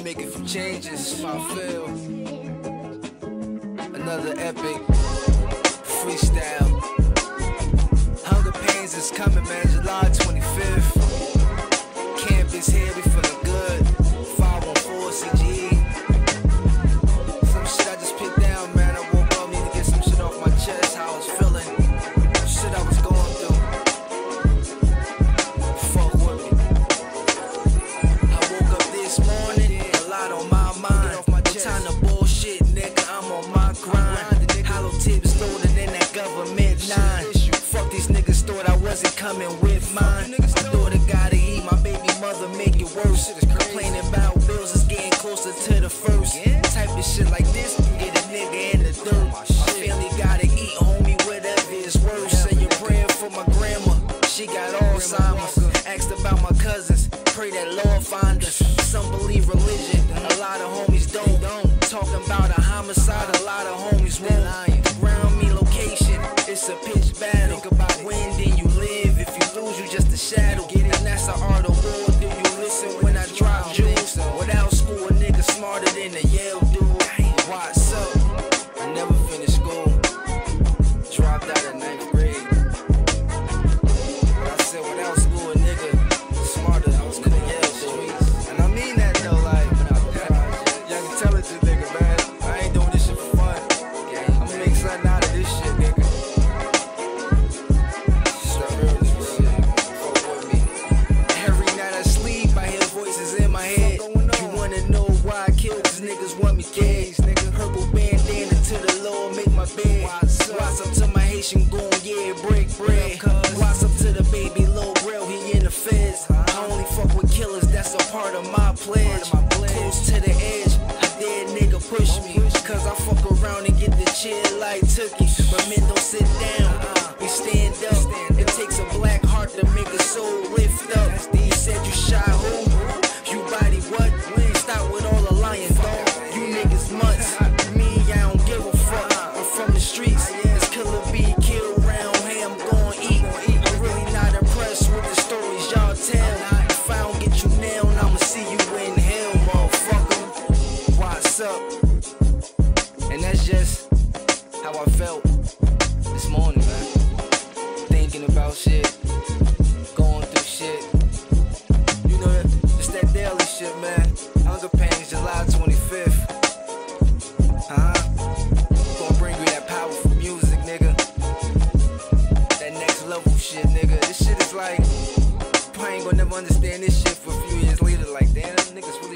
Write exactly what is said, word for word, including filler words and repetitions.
make a few changes. How I feel. Another epic freestyle. Hunger Pains is coming, man. July twenty-fifth. Campus here, we feeling good. five one four C G E. Some shit I just picked down, man. I woke up, need to get some shit off my chest. How I was feeling. Shit I was going through. Fuck with me. I woke up this morning, a lot on my mind. Off my chest. No time to bullshit, nigga. I'm on my grind. Hollow tips loaded in that government line. Fuck these niggas thought I wasn't coming with mine. My daughter gotta eat, my baby mother make it worse. Complaining about bills is getting closer to the first. Type of shit like this, get a nigga in the dirt. My family gotta eat, homie, whatever is worse. Say your prayer for my grandma, she got Alzheimer's. Asked about my cousins, pray that Lord find us. Some believe religion, a lot of homies don't. Talking about a homicide, a lot of homies won't. Ground me location, it's a pitch battle. When do you live? If you lose, you just a shadow. And that's the art of war. Do you listen when I drop jewels? Without school, a nigga smarter than a Yale dude. What's up? I never finished school. Dropped out of ninth grade. But I said without school, a nigga smarter than a Yale dude. And I mean that though, like, young intelligent nigga, man. I ain't doing this shit for fun. I'ma make something out of this shit, nigga. Niggas want me dead. Nigga, purple bandana to the Lord, make my bed. What's up to my Haitian goon, yeah, break bread. What's up to the baby Lil Real, he in the feds. I only fuck with killers, that's a part of my pledge. Close to the edge, a dead nigga push me. Cause I fuck around and get the chill like Tookie. But men don't sit down, we stand up. It takes a black heart to make a soul lift up. You said you shot who? You body what? Stop with all the lying, dog. You niggas mutts. Me, I don't give a fuck. I'm from the streets. It's killer bee, kill round. Hey, I'm gon' eat. I'm really not impressed with the stories y'all tell. If I don't get you now, I'ma see you in hell, motherfucker. What's up? And that's just how I felt this morning, man. Thinking about shit, going through shit. You know, it's that daily shit, man. Hunger Pains, July twenty-fifth. Uh-huh. Gonna bring you that powerful music, nigga. That next level shit, nigga. This shit is like, I ain't gonna never understand this shit for a few years later. Like, damn, niggas really